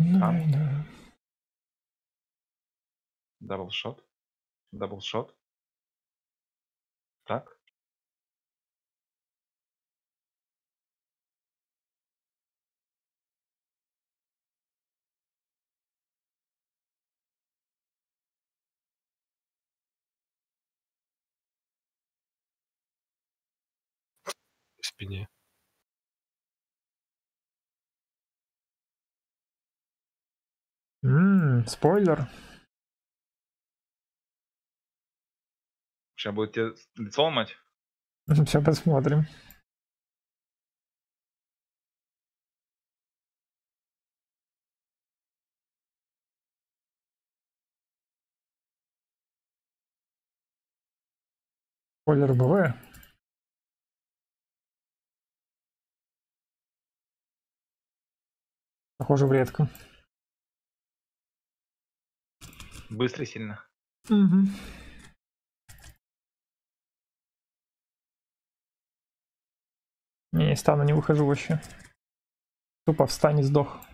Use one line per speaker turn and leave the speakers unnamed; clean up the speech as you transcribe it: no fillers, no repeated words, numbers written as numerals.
Там.
Да.
Даблшот. Даблшот. Так.
В спине.
Спойлер.
Сейчас будет тебе лицо ломать.
Сейчас посмотрим. Спойлер БВ. Похоже, в редко.
Быстро и сильно.
Угу. Не стану, не выхожу вообще. Тупо встань и сдох.